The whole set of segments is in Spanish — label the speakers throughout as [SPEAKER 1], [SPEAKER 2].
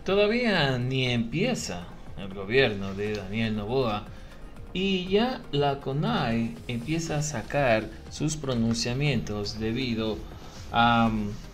[SPEAKER 1] Todavía ni empieza el gobierno de Daniel Noboa y ya la CONAIE empieza a sacar sus pronunciamientos debido a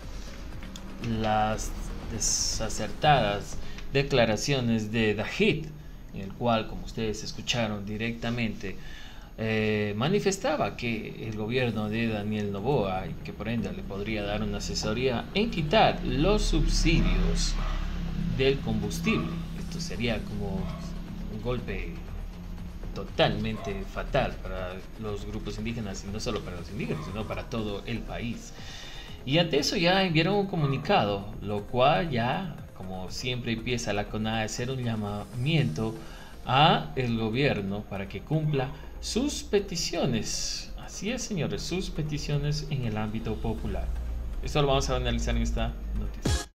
[SPEAKER 1] las desacertadas declaraciones de Dajid, en el cual, como ustedes escucharon directamente, manifestaba que el gobierno de Daniel Noboa, y que por ende le podría dar una asesoría en quitar los subsidios del combustible. Esto sería como un golpe totalmente fatal para los grupos indígenas, y no solo para los indígenas, sino para todo el país. Y ante eso ya enviaron un comunicado, lo cual ya, como siempre, empieza la CONAIE a hacer un llamamiento a el gobierno para que cumpla sus peticiones. Así es, señores, sus peticiones en el ámbito popular. Esto lo vamos a analizar en esta noticia.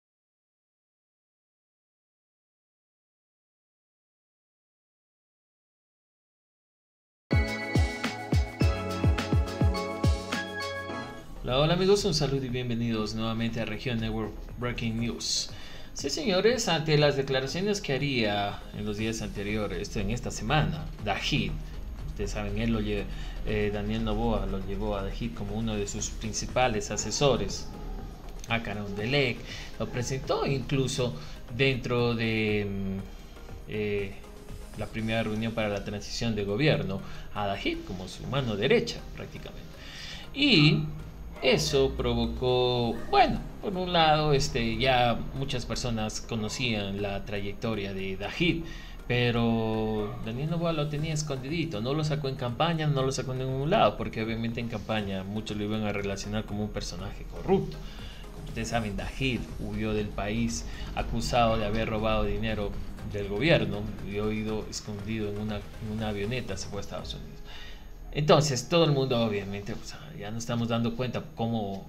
[SPEAKER 1] Hola amigos, un saludo y bienvenidos nuevamente a Región Network Breaking News. Sí, señores, ante las declaraciones que haría en los días anteriores, en esta semana, Dajid, ustedes saben, Daniel Noboa lo llevó a Dajid como uno de sus principales asesores a Carondelet, lo presentó incluso dentro de la primera reunión para la transición de gobierno a Dajid como su mano derecha prácticamente. Y eso provocó, bueno, por un lado, ya muchas personas conocían la trayectoria de Dajid, pero Daniel Noboa lo tenía escondidito, no lo sacó en campaña, no lo sacó en ningún lado, porque obviamente en campaña muchos lo iban a relacionar como un personaje corrupto. Como ustedes saben, Dajid huyó del país acusado de haber robado dinero del gobierno y ido escondido en una avioneta, se fue a Estados Unidos. Entonces todo el mundo obviamente, o sea, ya nos estamos dando cuenta cómo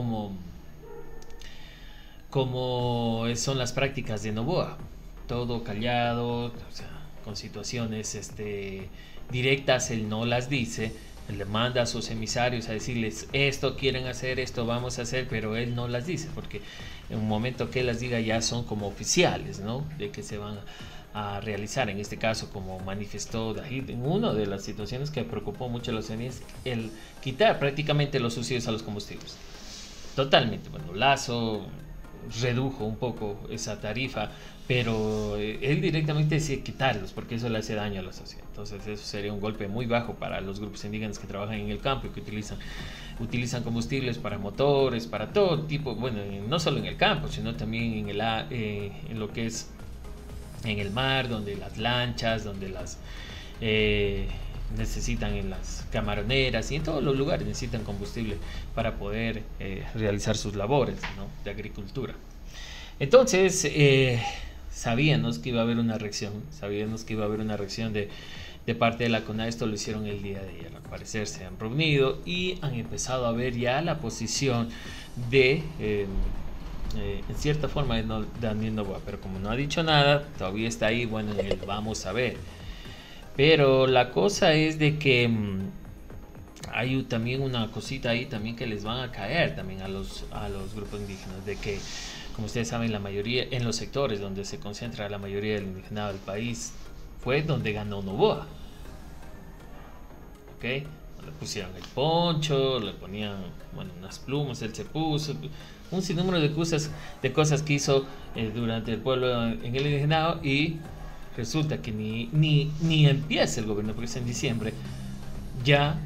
[SPEAKER 1] son las prácticas de Noboa. Todo callado, o sea, con situaciones directas, él no las dice. Él le manda a sus emisarios a decirles esto quieren hacer, esto vamos a hacer, pero él no las dice, porque en un momento que él las diga ya son como oficiales, ¿no? De que se van a realizar. En este caso, como manifestó Dajid, en una de las situaciones que preocupó mucho a los CNIs, el quitar prácticamente los subsidios a los combustibles. Totalmente. Bueno, Lazo redujo un poco esa tarifa, pero él directamente decía quitarlos porque eso le hace daño a la sociedad. Entonces eso sería un golpe muy bajo para los grupos indígenas que trabajan en el campo y que utilizan combustibles para motores, para todo tipo, bueno, no solo en el campo, sino también en lo que es en el mar, donde las lanchas, donde las necesitan, en las camaroneras y en todos los lugares necesitan combustible para poder realizar sus labores, ¿no?, de agricultura. Entonces sabíamos que iba a haber una reacción, de parte de la CONAIE. Esto lo hicieron el día de ayer. Al parecer se han reunido y han empezado a ver ya la posición de en cierta forma de Daniel Noboa, pero como no ha dicho nada, todavía está ahí, bueno, vamos a ver. Pero la cosa es de que hay también una cosita ahí también que les van a caer también a los grupos indígenas, de que, como ustedes saben, la mayoría, en los sectores donde se concentra la mayoría del indigenado del país, fue donde ganó Noboa. ¿Ok? Le pusieron el poncho, le ponían, bueno, unas plumas, él se puso un sinnúmero de cosas que hizo durante el pueblo en el indigenado, y resulta que ni empieza el gobierno, porque es en diciembre, ya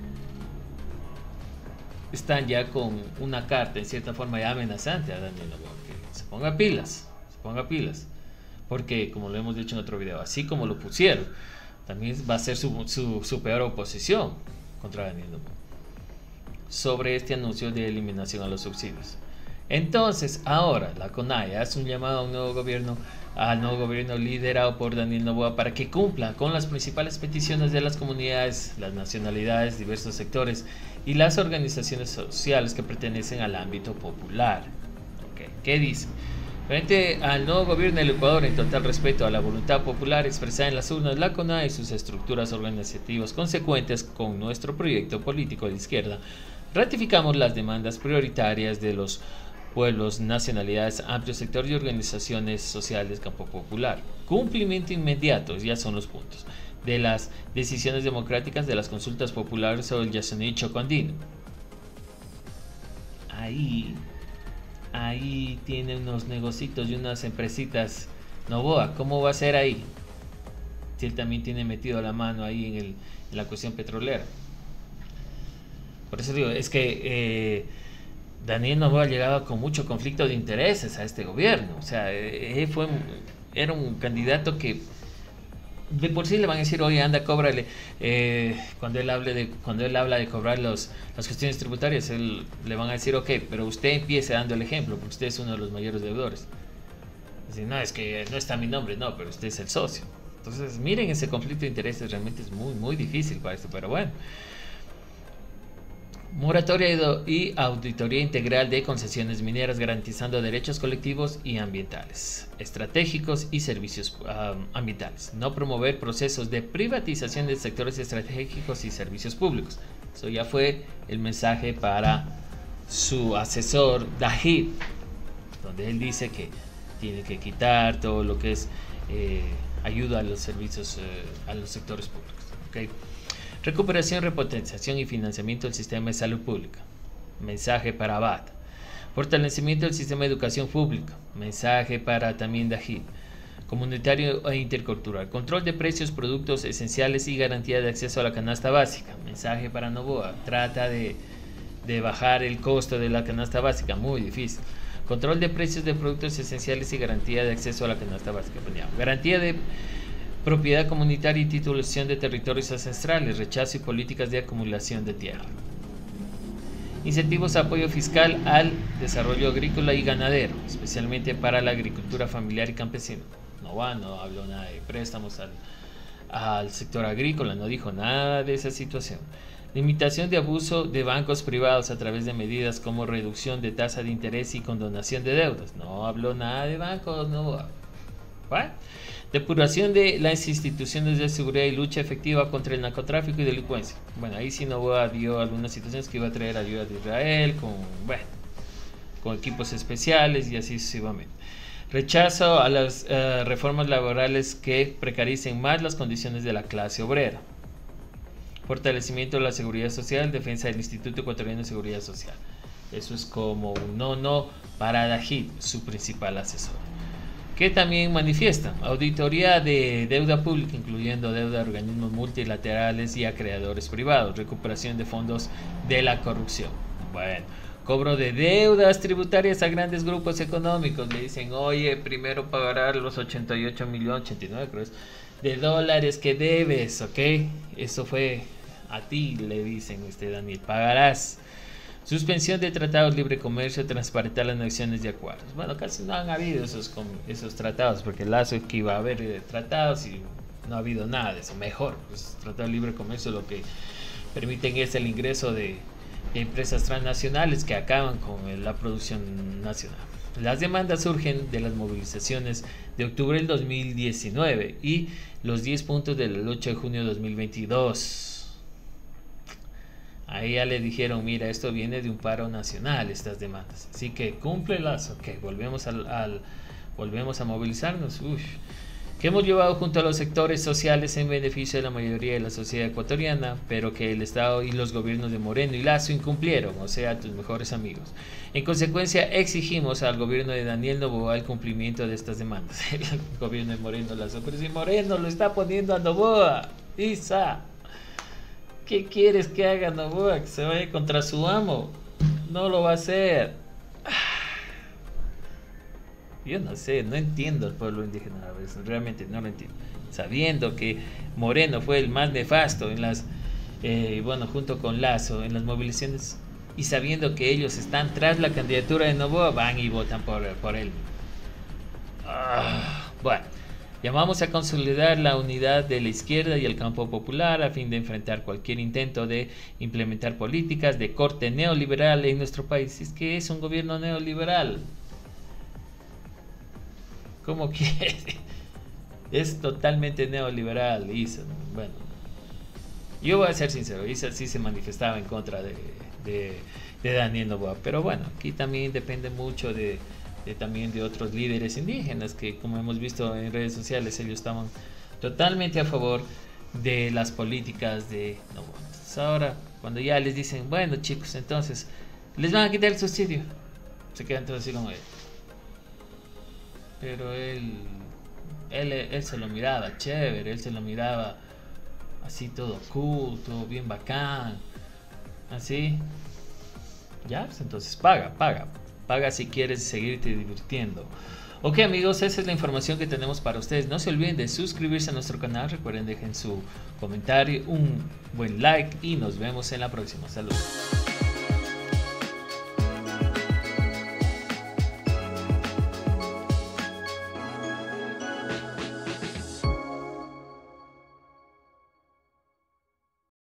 [SPEAKER 1] están ya con una carta en cierta forma ya amenazante a Daniel Noboa, que se ponga pilas, porque como lo hemos dicho en otro video, así como lo pusieron, también va a ser su peor oposición contra Daniel Noboa sobre este anuncio de eliminación a los subsidios. Entonces ahora la CONAIE hace un llamado a un nuevo gobierno, liderado por Daniel Noboa, para que cumpla con las principales peticiones de las comunidades, las nacionalidades, diversos sectores y las organizaciones sociales que pertenecen al ámbito popular. Okay. ¿Qué dice? Frente al nuevo gobierno del Ecuador, en total respeto a la voluntad popular expresada en las urnas, la CONAIE y sus estructuras organizativas consecuentes con nuestro proyecto político de izquierda, ratificamos las demandas prioritarias de los pueblos, nacionalidades, amplio sector y organizaciones sociales campo popular. Cumplimiento inmediato, ya son los puntos, de las decisiones democráticas de las consultas populares sobre el Yasuní y Chocó-Andino. Ahí tiene unos negocitos y unas empresitas Noboa. ¿Cómo va a ser ahí? Si él también tiene metido la mano ahí en la cuestión petrolera. Por eso digo, es que Daniel Noboa llegaba con mucho conflicto de intereses a este gobierno. O sea, era un candidato que de por sí le van a decir, oye, anda, cóbrale. Cuando él habla de cobrar las cuestiones tributarias, le van a decir, ok, pero usted empiece dando el ejemplo, porque usted es uno de los mayores deudores. Decir, no, es que no está mi nombre, no, pero usted es el socio. Entonces, miren, ese conflicto de intereses realmente es muy, muy difícil para esto, pero bueno. Moratoria y auditoría integral de concesiones mineras garantizando derechos colectivos y ambientales, estratégicos y servicios ambientales. No promover procesos de privatización de sectores estratégicos y servicios públicos. Eso ya fue el mensaje para su asesor Dahid, donde él dice que tiene que quitar todo lo que es ayuda a los servicios, a los sectores públicos. ¿Okay? Recuperación, repotenciación y financiamiento del sistema de salud pública. Mensaje para Abad. Fortalecimiento del sistema de educación pública. Mensaje para también Dahid. Comunitario e intercultural. Control de precios, productos esenciales y garantía de acceso a la canasta básica. Mensaje para Noboa. Trata de bajar el costo de la canasta básica. Muy difícil. Control de precios de productos esenciales y garantía de acceso a la canasta básica. Garantía de propiedad comunitaria y titulación de territorios ancestrales, rechazo y políticas de acumulación de tierra. Incentivos a apoyo fiscal al desarrollo agrícola y ganadero, especialmente para la agricultura familiar y campesina. No habló nada de préstamos al sector agrícola, no dijo nada de esa situación. Limitación de abuso de bancos privados a través de medidas como reducción de tasa de interés y condonación de deudas. No habló nada de bancos, no. ¿What? Depuración de las instituciones de seguridad y lucha efectiva contra el narcotráfico y delincuencia. Bueno, ahí sí Noboa dio algunas situaciones que iba a traer ayuda de Israel con equipos especiales y así sucesivamente. Rechazo a las reformas laborales que precaricen más las condiciones de la clase obrera. Fortalecimiento de la seguridad social, defensa del Instituto Ecuatoriano de Seguridad Social. Eso es como un no para Dahid, su principal asesor. Que también manifiesta auditoría de deuda pública, incluyendo deuda a organismos multilaterales y a creadores privados, recuperación de fondos de la corrupción. Bueno, cobro de deudas tributarias a grandes grupos económicos. Le dicen, oye, primero pagarás los 88 millones, 89 creo, de dólares que debes, ¿ok? Eso fue a ti, le dicen, Daniel, pagarás. Suspensión de tratados de libre comercio, transparentar las negociaciones de acuerdos. Bueno, casi no han habido esos tratados, porque el lazo es que iba a haber tratados y no ha habido nada de eso. Mejor, pues tratado de libre comercio lo que permiten es el ingreso de empresas transnacionales que acaban con la producción nacional. Las demandas surgen de las movilizaciones de octubre del 2019 y los 10 puntos del 8 de junio de 2022. Ahí ya le dijeron, mira, esto viene de un paro nacional, estas demandas. Así que cúmplelas, ok, volvemos a movilizarnos. Que hemos llevado junto a los sectores sociales en beneficio de la mayoría de la sociedad ecuatoriana, pero que el Estado y los gobiernos de Moreno y Lazo incumplieron, o sea, tus mejores amigos. En consecuencia, exigimos al gobierno de Daniel Noboa el cumplimiento de estas demandas. El gobierno de Moreno Lazo, pero si Moreno lo está poniendo a Noboa, Isa. ¿Qué quieres que haga Noboa? Que se vaya contra su amo. No lo va a hacer. Yo no sé, no entiendo al pueblo indígena a veces, realmente no lo entiendo. Sabiendo que Moreno fue el más nefasto en las, junto con Lazo, en las movilizaciones, y sabiendo que ellos están tras la candidatura de Noboa, van y votan por él. Bueno. Llamamos a consolidar la unidad de la izquierda y el campo popular a fin de enfrentar cualquier intento de implementar políticas de corte neoliberal en nuestro país. Es que es un gobierno neoliberal. ¿Cómo quiere? Es totalmente neoliberal, Isa. Bueno, yo voy a ser sincero, Isa sí se manifestaba en contra de Daniel Noboa. Pero bueno, aquí también depende mucho también de otros líderes indígenas que, como hemos visto en redes sociales, ellos estaban totalmente a favor de las políticas de Noboa. Entonces ahora, cuando ya les dicen, bueno chicos, entonces les van a quitar el subsidio, se quedan todos así como pero él se lo miraba chévere, él se lo miraba así todo cool, todo bien bacán, así. Ya, pues entonces paga si quieres seguirte divirtiendo. Ok amigos, esa es la información que tenemos para ustedes. No se olviden de suscribirse a nuestro canal. Recuerden, dejen su comentario, un buen like y nos vemos en la próxima. Saludos.